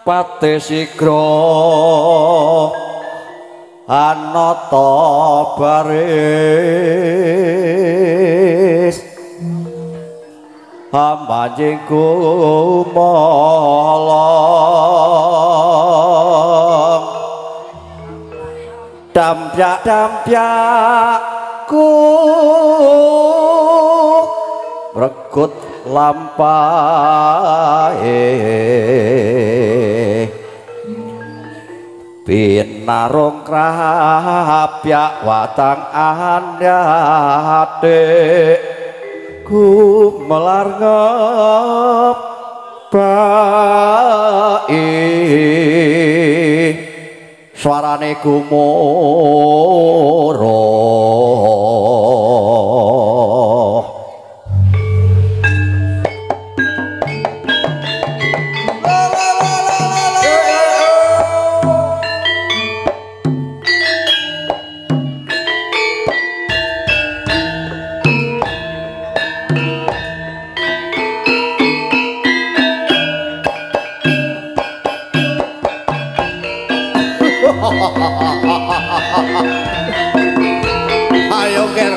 pate sigra anata baris manjing kumolong dampyak-dampyakku regut lampahe pinarung krapyak watang andhate ku melar ngebai suarane gumuruh ayo ger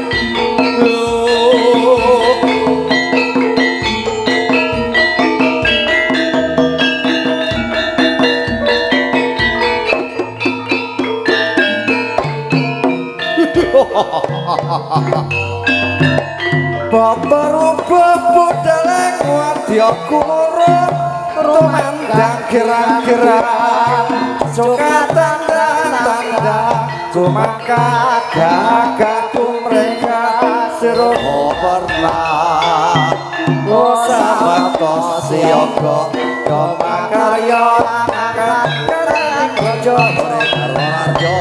babar-babar budaleng wadya kumurut rumandang gerak-gerak suka tanda-tanda cuma kagak mereka seroh pernah sama siyogo cuma karya angkat kering rojo mereka warjo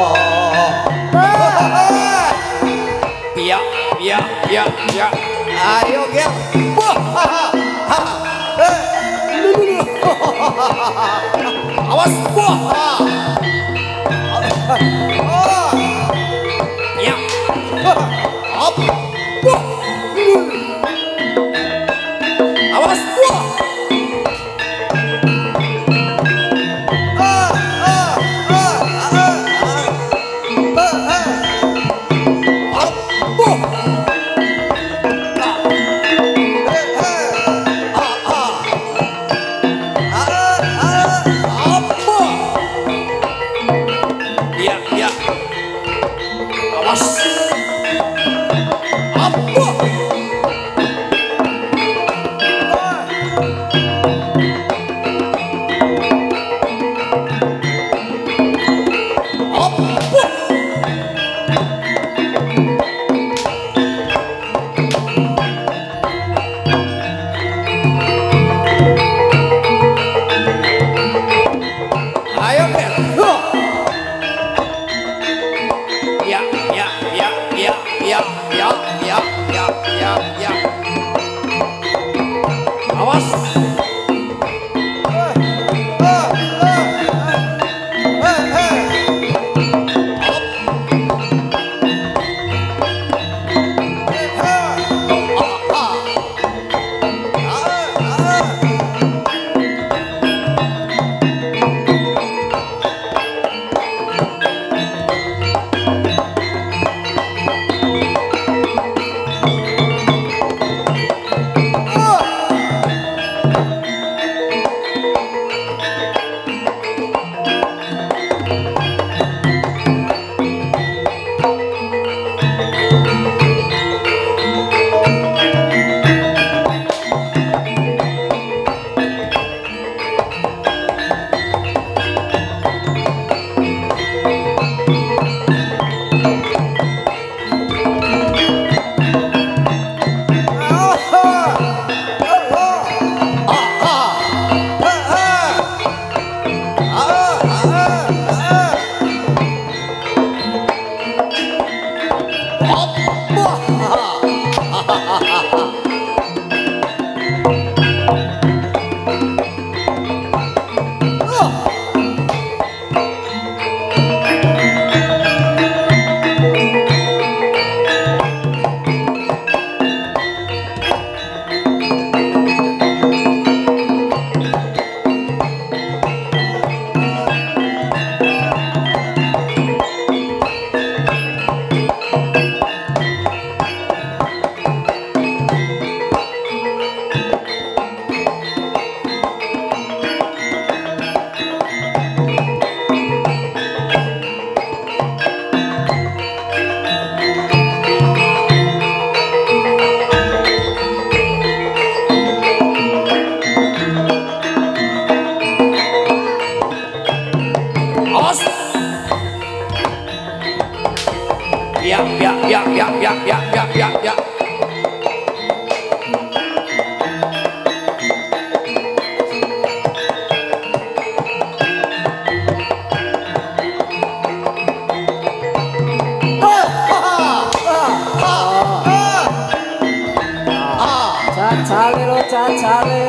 ya ayo gel awas buah ya up buah awas buah ya, ya. Cacalir, cacalir,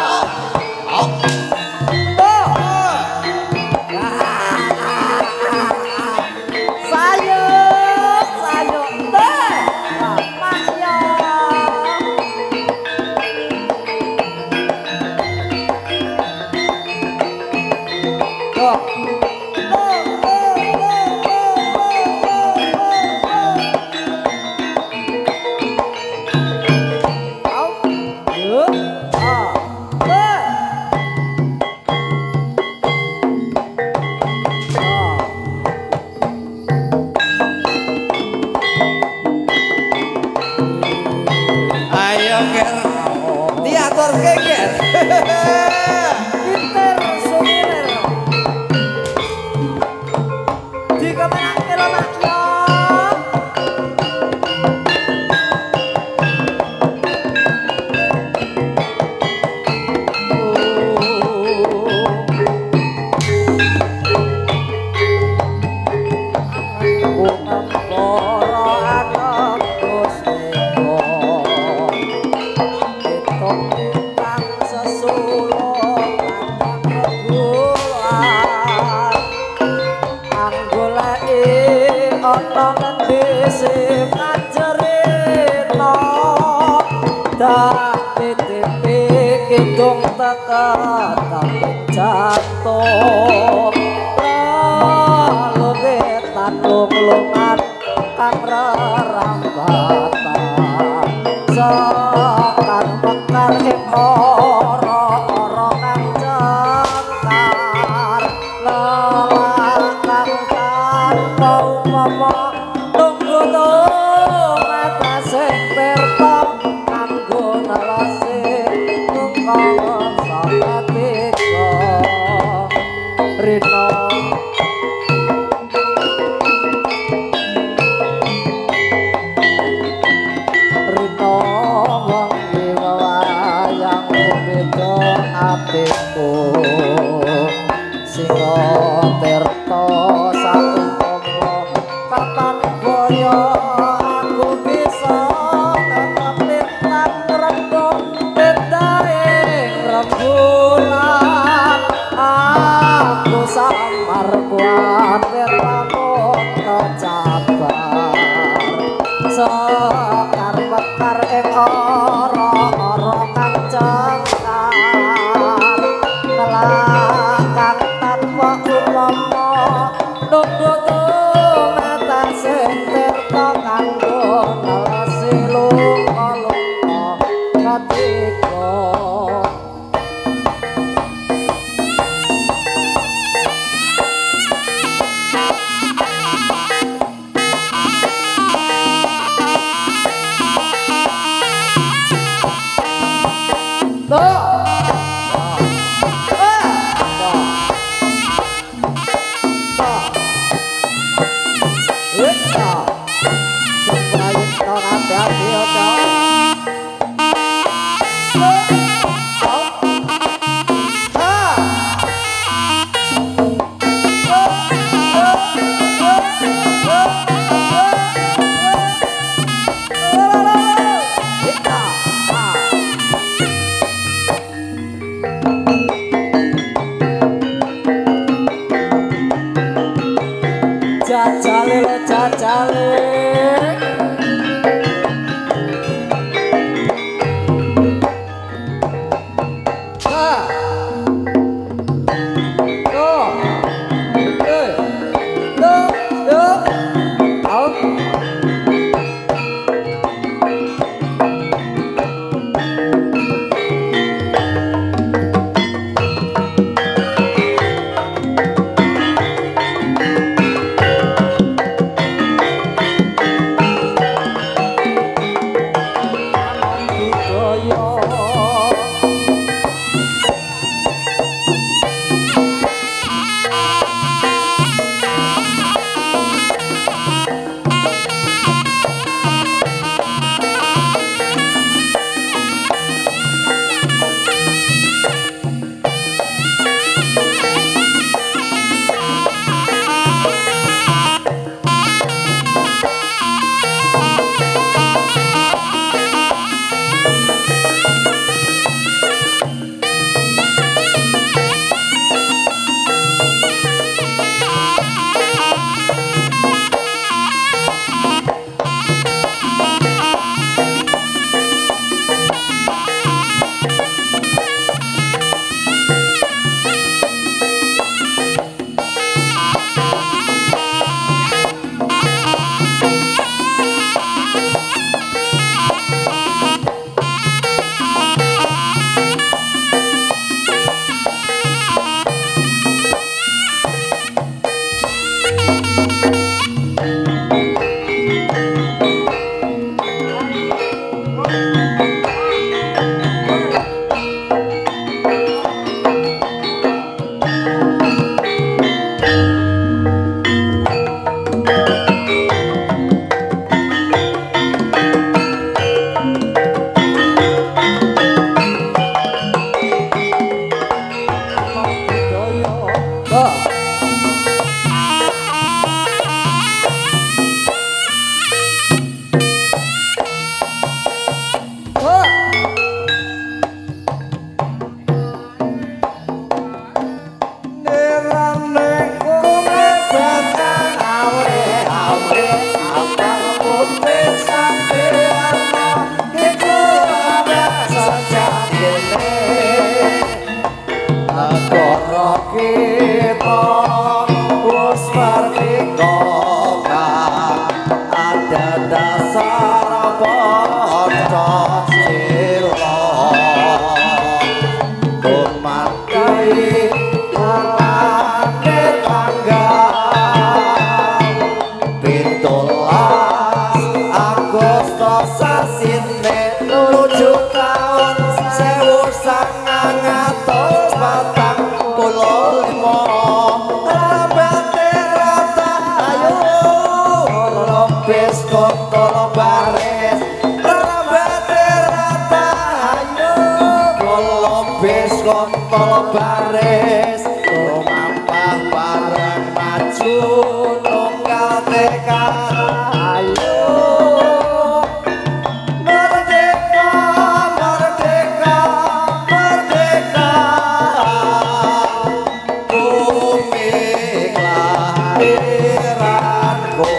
sayur, sayur, deh, maknya. Ayo ger, diatur ke ger. Pinter sumiler. Jika menakir anaknya. Kidung teka tapi jatuh lalu getan lung-lungan kang rerambatan sekar mekar ing ora-ora kang cengkar lelakang tanpa upama tunggu mata sing tirta kanggo nelasi Rino Rino wangi wayang beda atiku singa tirta saumpama kapan boyo aku bisa netepin lan rego bedaing rembulan aku samar kuatir lamun kecabar sekar bekar ing ora-ora kang cengkar nelakang tanpa upama nunggu mata sing tirta kanggo nelesi lunga-lunga katiga. kita wis merdeka ada dasar Pancasila mati anane tanggal 17 Agustus sasine nuju taun 1945 lambate rata ayo lompes kontol baris lambate rata ayo lompes kontol baris mampah bareng maju tunggal tekan ayo merdeka merdeka merdeka bumi kelahiranku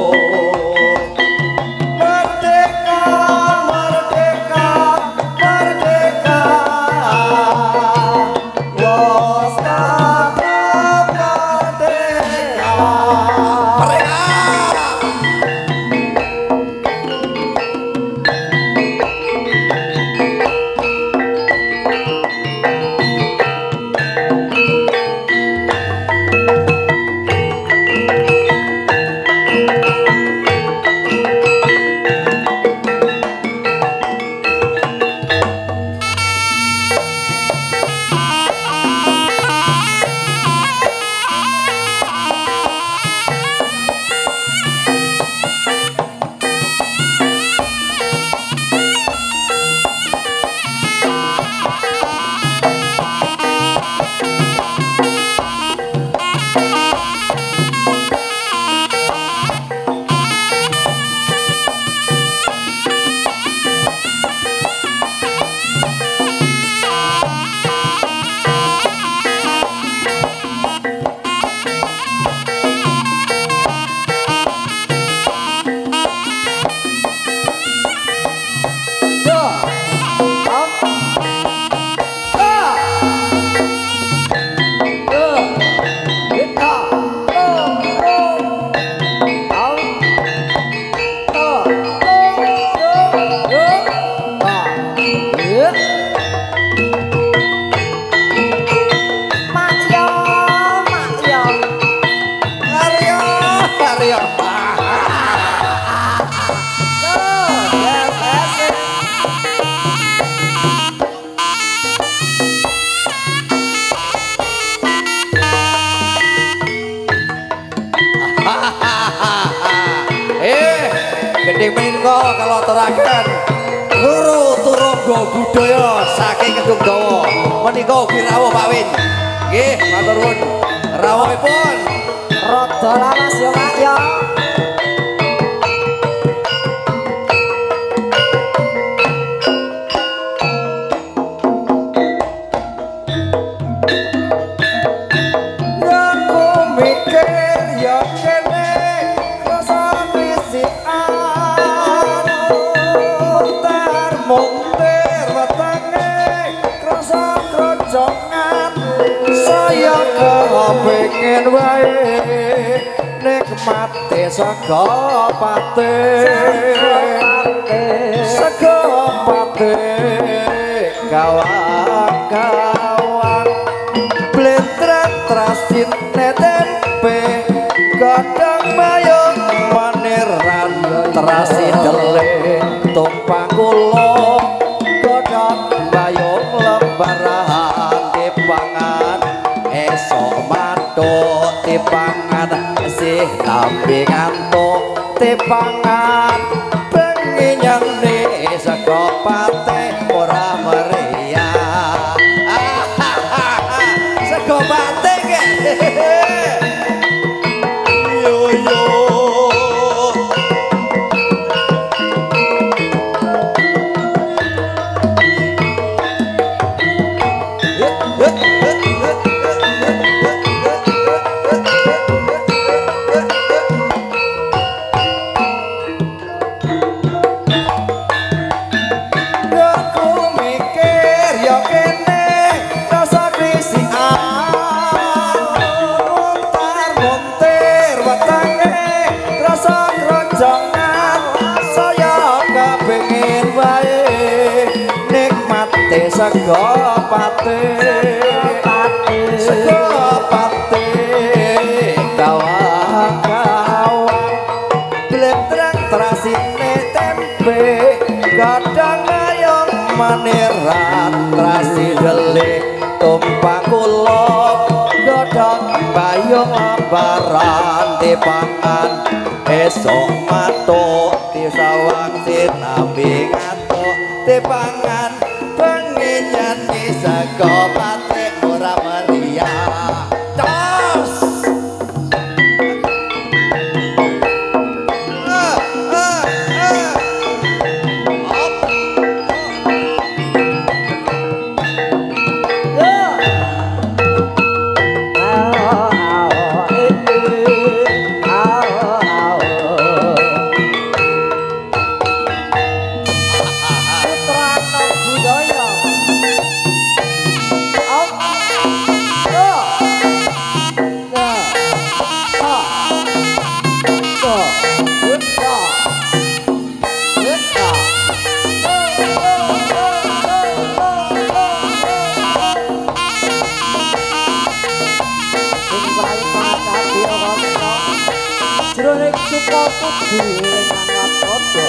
merdeka merdeka merdeka los Gending menika kalau aturaken guru turungga budaya saking Kedung Dawa menika ugi rawuh Pak Win. Nggih, matur nuwun. Rawuhipun rada laras ya Pak ya. Pengen wae nikmate sego pate kawan-kawan blentret trasin tempe godhong mayung maniran terasi dele tumpang kula godhong mayung lembaran dipangan esok matuk tipangan sih tapi ngantuk tipangan bengi nyene sego pate ora meriah sego pate ge yo yo sego pate kawan-kawan blendrang trasine tempe kadang ayong manerat trasi delik tumpang kulop godhong bayung lembaran dipangan esok matuk disawang sinambi ngatuk dipangan penginyan di sego pate ora meriah tos Jroning suka kudu lengan padha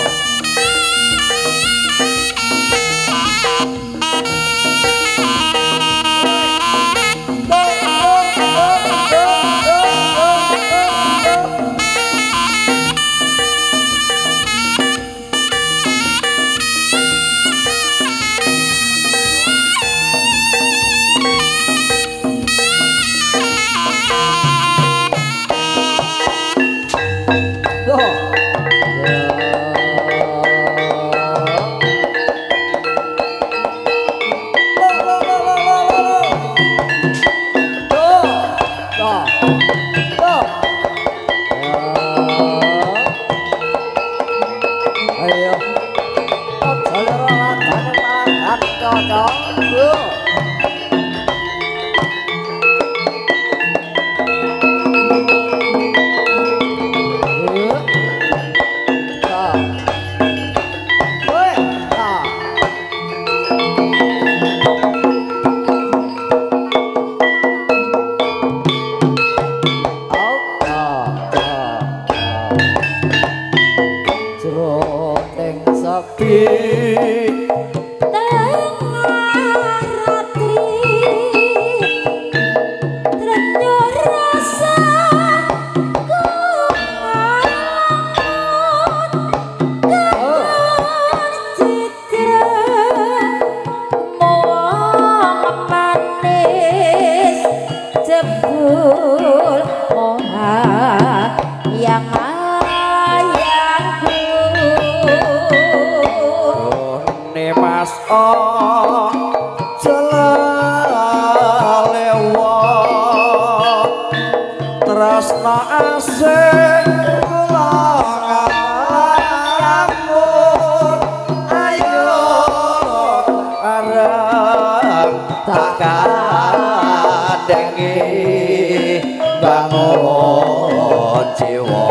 bangun jiwa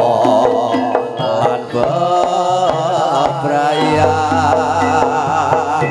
lan bebrayang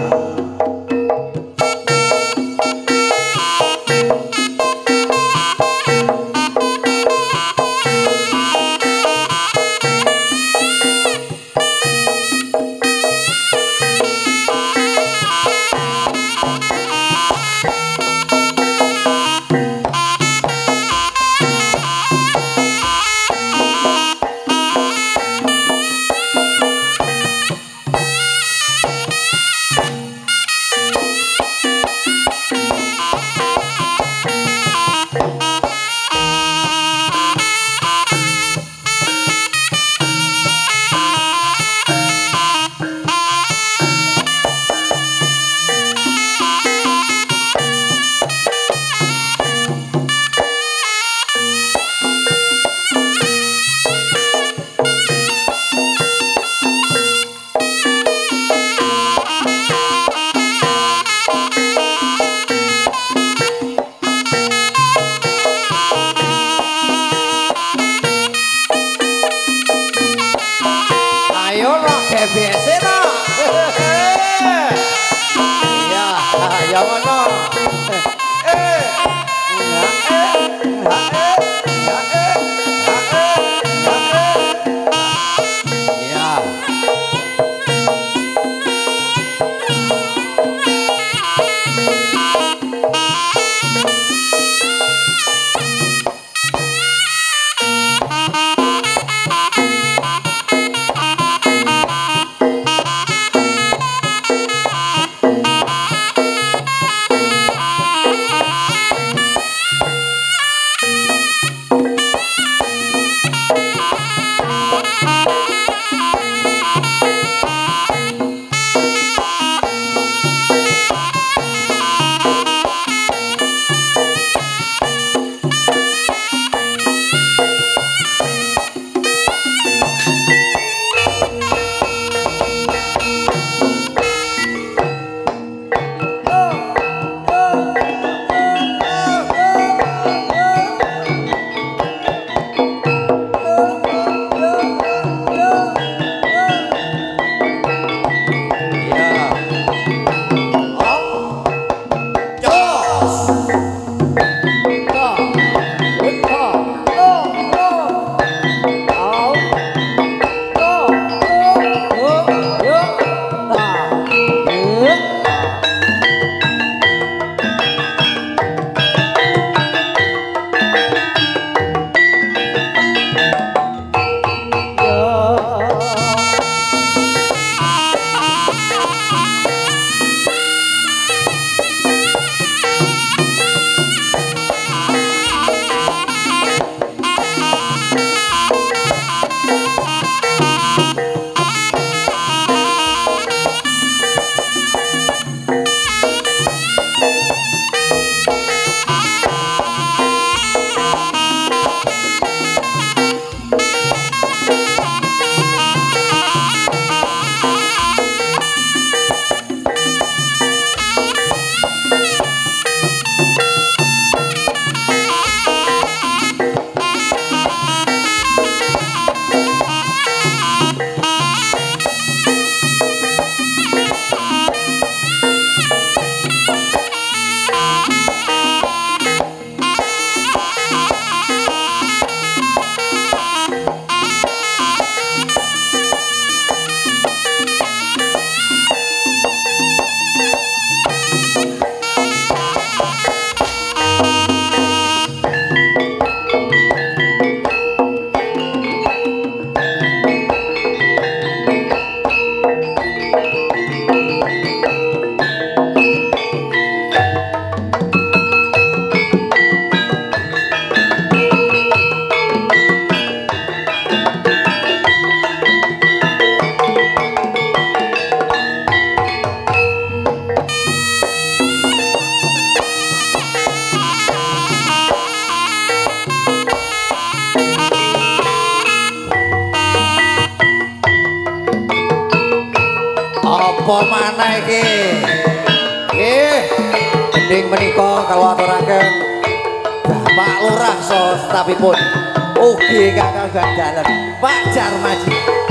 apa maneh iki nggih gending menika kalau aturaken Bapak Lurah so stafipun ugi kakang gandalan Pak Jarmaji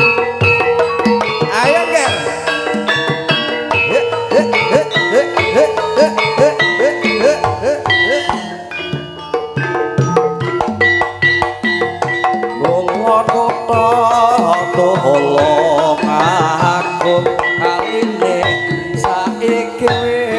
ayo ger tolong aku kaline saiki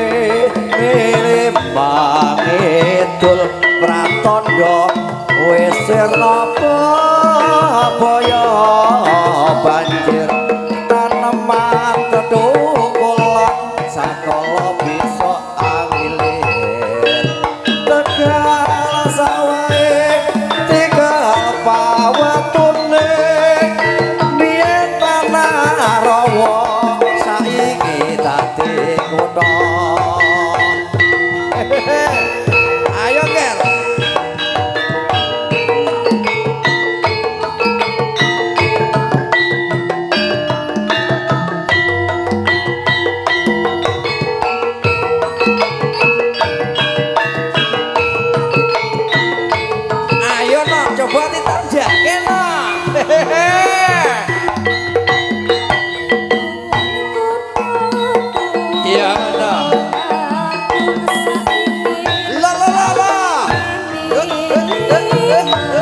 lembang idul pratandha wis napa boyo banjir taneman tetukulan sakala bisa angilir tegal sawahe tigal pawatune biyen panah rawa saiki dadi kutha ayo ger ayo no coba ditanjake no iya no la la la la